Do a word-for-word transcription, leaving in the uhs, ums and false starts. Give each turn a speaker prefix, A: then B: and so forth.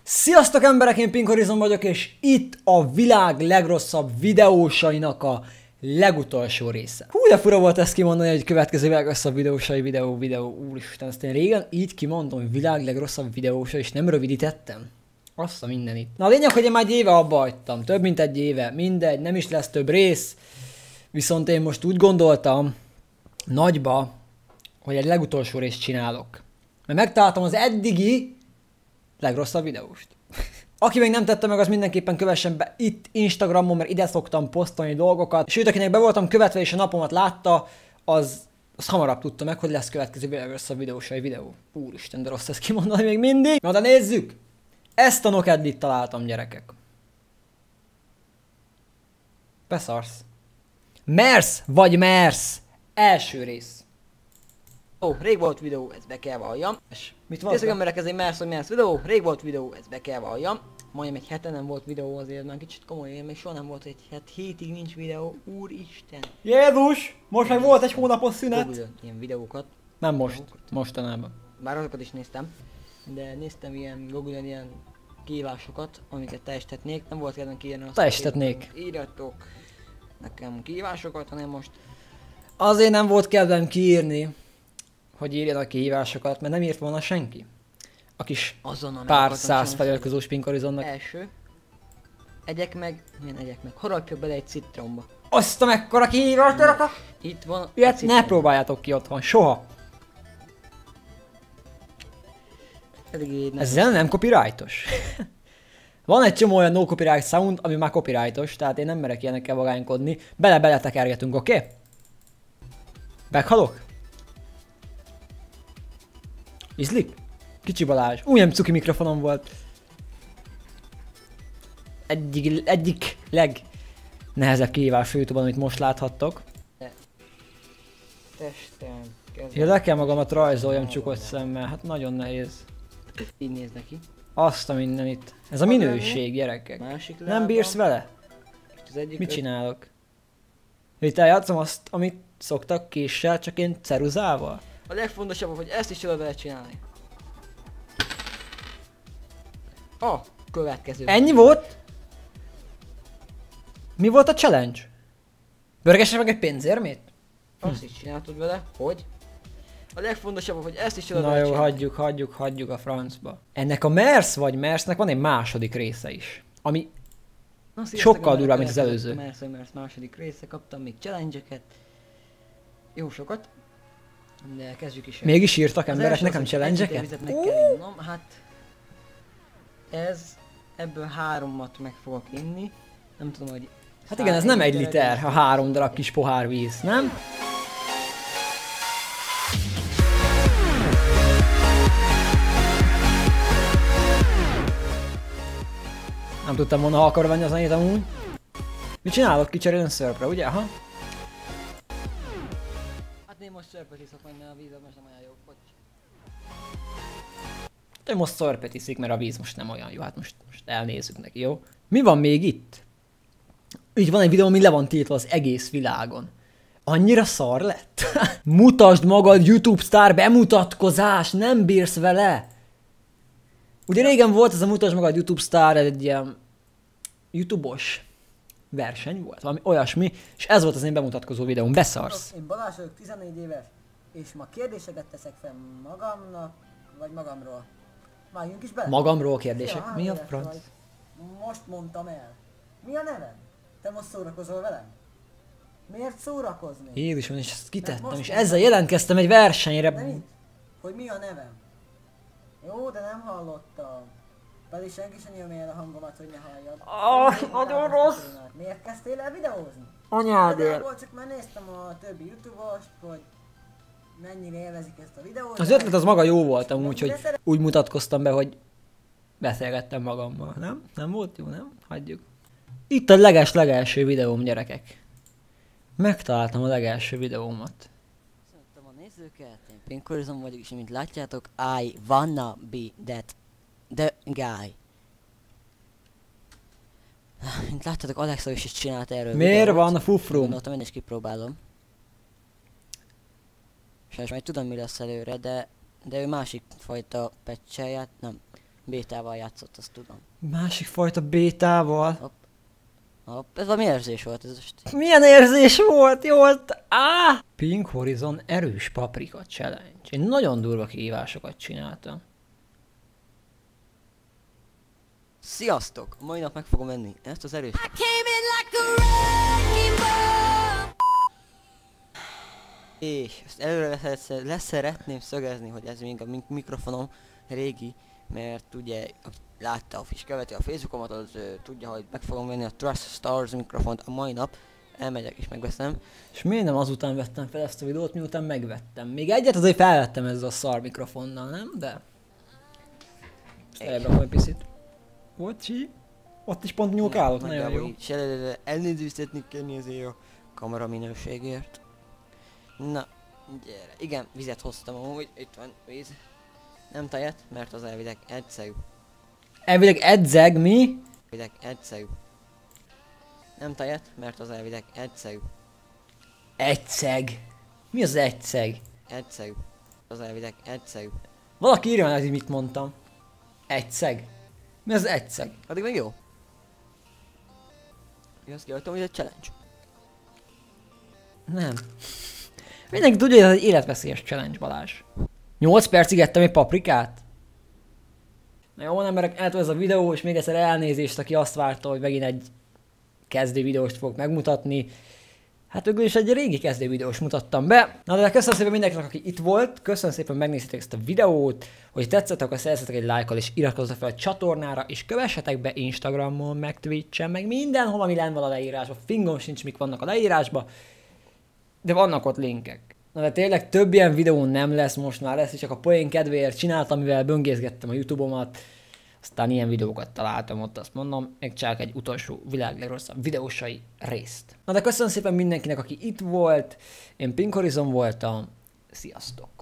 A: Sziasztok emberek, én Pink Horizon vagyok, és itt a világ legrosszabb videósainak a legutolsó része. Hú, de fura volt ezt kimondani, hogy következő világ legrosszabb videósai videó, videó, úristen, ezt én régen így kimondom, hogy világ legrosszabb videósa, és nem rövidítettem. Azt a mindenit. Na a lényeg, hogy én már egy éve abba hagytam, több mint egy éve, mindegy, nem is lesz több rész, viszont én most úgy gondoltam, nagyba, hogy egy legutolsó részt csinálok. Mert megtaláltam az eddigi legrosszabb videóst. Aki még nem tette meg, az mindenképpen kövessen be itt Instagramon, mert ide szoktam posztolni dolgokat. Sőt, akinek be voltam követve és a napomat látta, az, az hamarabb tudta meg, hogy lesz következő legrosszabb videósai videó. Úristen, de rossz ezt kimondani még mindig. Na de nézzük! Ezt a nokedlit találtam, gyerekek. Beszarsz. Mersz vagy mersz? Első rész.
B: Ó, rég volt videó, ezt be kell valljam. És
A: mit van?
B: Nézzük emberek, ez egy mersz vagy mersz videó, rég volt videó, ezt be kell valljam. Majdnem egy hete nem volt videó, azért már kicsit komoly, én még soha nem volt egy het, hétig nincs videó, úristen.
A: Jézus! Most meg volt egy hónapos szünet.
B: Google ilyen videókat.
A: Nem most,
B: videókat.
A: mostanában.
B: Bár azokat is néztem, de néztem ilyen Google-en ilyen kihívásokat, amiket teljesítetnék, nem volt kedvem kiírni azt.
A: Teljesítetnék.
B: Írjatok nekem kihívásokat, hanem most.
A: Azért nem volt kedvem kiírni, hogy írjanak kihívásokat, mert nem írt volna senki. A kis
B: Azonnal
A: pár száz feliratkozós Pink Horizonnak.
B: Első. Egyek meg, milyen egyek meg, harapjak bele egy citromba.
A: Azt a mekkora kihívást rakok!
B: Itt van.
A: Ilyet ne próbáljátok ki otthon, soha! Ezzel nem copyrightos. Van egy csomó olyan no copyright sound, ami már copyrightos, tehát én nem merek ilyenekkel vagánykodni. Bele-bele tekergetünk, oké? Okay? Meghalok? Ízlik? Kicsi Balázs. Úgy nem cuki mikrofonom volt. Egyik, egyik legnehezebb kihívás YouTube-on, amit most láthattok.
B: Testem.
A: Ja, le kell magamat rajzoljam csukott szemmel, hát nagyon nehéz.
B: Így néz neki.
A: Azt a mindenit. Ez a minőség, gyerekek.
B: Másik
A: Nem bírsz vele?
B: Az egyik
A: Mit csinálok? Itt eljátszom azt, amit szoktak késsel, csak én ceruzával?
B: A legfontosabb, hogy ezt is tudod vele csinálni. A következő.
A: Ennyi volt? Mi volt a challenge? Börgesse meg egy pénzérmét?
B: Azt is csináltad vele, hogy? A legfontosabb, hogy ezt is tudod
A: Na
B: vele
A: jó,
B: csinálni.
A: hagyjuk, hagyjuk, hagyjuk a francba. Ennek a Mersz vagy Mersznek van egy második része is. Ami
B: Na,
A: sokkal durvább, mint az előző.
B: Mersz, Mersz második része, kaptam még challenge-eket. Jó sokat. De kezdjük is el.
A: mégis írtak
B: Az
A: emberek
B: első
A: nekem
B: az, hogy
A: challenge-eket?
B: egy liter vizet meg kell innom, hát ez, ebből háromat meg fogok inni. Nem tudom, hogy...
A: Hát igen, ez nem egy liter, a három darab kis pohár víz, nem? Nem tudtam volna, ha akar venni az annyit amúgy. Mit csinálok? Kicserélni szörpre, ugye? Aha.
B: Hát én most szörpöt iszok majd, mert a víz most nem olyan jó, hogy...
A: Ő most szörpet iszik, mert a víz most nem olyan jó, hát most, most elnézzük neki, jó? Mi van még itt? Így van egy videó, ami le van tiltva az egész világon. Annyira szar lett? Mutasd magad, YouTube sztár, bemutatkozás, nem bírsz vele! Ugye régen volt ez a mutasd magad, YouTube sztár, egy ilyen YouTube-os verseny volt, valami olyasmi, és ez volt az én bemutatkozó videóm, beszarsz.
C: Én Balázs vagyok, tizennégy éves, és ma kérdéseket teszek fel magamnak, vagy magamról. Vágjunk is bele.
A: Magamról kérdések,
C: Ja,
A: mi a
C: éves
A: franc?
C: vagy. Most mondtam el. Mi a neved? Te most szórakozol velem? Miért szórakozni?
A: Jézusom, és ezt kitettem,
C: most
A: és
C: mondtam.
A: ezzel jelentkeztem egy versenyre.
C: De mit? Hogy mi a nevem? Jó, de nem hallottam. Pedig senki sem nyomja el a hangomat, hogy ne halljad.
A: Ah,
C: Miért
A: nagyon
C: látod
A: rossz.
C: ezt a témát? Miért kezdtél el videózni?
A: Anyádért.
C: Volt, csak már néztem a többi YouTube-ost, hogy mennyire élvezik ezt a videót.
A: Az ötlet az maga jó volt amúgy, hogy úgy mutatkoztam be, hogy beszélgettem magammal. Nem? Nem volt jó, nem? Hagyjuk. Itt a leges-legelső videóm, gyerekek. Megtaláltam a legelső videómat.
B: Köszöntöm a nézőket, én Pink Horizon vagyok, és mint látjátok, I wanna be that the guy. Mint látjátok, Alexa is csinált erről
A: Miért
B: videót.
A: van a fufrum?
B: Gondoltam, én is kipróbálom. Sajnos majd tudom, mi lesz előre, de, de ő másik fajta patch-el ját, nem. Bétával játszott, azt tudom.
A: Másik fajta bétával.
B: Hopp. Hopp, ez valami érzés volt ez most.
A: Milyen érzés volt? Jó volt! Á! Pink Horizon erős paprika challenge. Én nagyon durva kihívásokat csináltam.
B: Sziasztok! A mai nap meg fogom venni ezt az erős... És ezt előre lesz- leszeretném szögezni, hogy ez még a mik- mikrofonom régi, mert ugye aki látta, és követi a Facebookomat, az ö, tudja, hogy meg fogom venni a Trust Stars mikrofont a mai nap. Elmegyek és megveszem.
A: És miért nem azután vettem fel ezt a videót, miután megvettem? Még egyet azért felvettem ezzel a szar mikrofonnal, nem? De... Ezt elebben egy picit. Bocsi. Ott is pont nyúlkálok, nagyon jó.
B: És elnézőztetni kell azért a kamera minőségért. Na, gyere. Igen, vizet hoztam amúgy, itt van víz. Nem tejet, mert az elvileg egyszerű.
A: Elvileg edzeg, mi?
B: Elvileg egyszerű. Nem tejet, mert az elvileg egyszerű.
A: Egyszeg. Mi az egyszeg?
B: Egyszerű. Az elvileg egyszerű.
A: Valaki írja meg, hogy mit mondtam. Egyszeg. Mi az egyszeg?
B: Addig meg jó. Én azt kiadtam, hogy egy challenge.
A: Nem. Mindenki tudja, hogy ez egy életveszélyes challenge, Balázs. nyolc percig ettem egy paprikát? Na jó, emberek, eltől ez a videó, és még egyszer elnézést, aki azt várta, hogy megint egy kezdő videóst fogok megmutatni. Hát végül is egy régi kezdő videós mutattam be. Na de köszönöm szépen mindenkinek, aki itt volt. Köszönöm szépen, hogy megnéztétek ezt a videót. Hogy tetszett, akkor szerezzetek egy lájkkal, és iratkozzatok fel a csatornára, és kövessetek be Instagramon, meg Twitchen, meg mindenhol, ami lenn van a leírásban. Fingom sincs, mik vannak a leírásban. De vannak ott linkek. Na de tényleg több ilyen videó nem lesz most már, lesz, és csak a poén kedvéért csináltam, mivel böngészgettem a YouTube-omat. Aztán ilyen videókat találtam ott, azt mondom, még csak egy utolsó világ legrosszabb videósai részt. Na de köszönöm szépen mindenkinek, aki itt volt. Én Pink Horizon voltam. Sziasztok!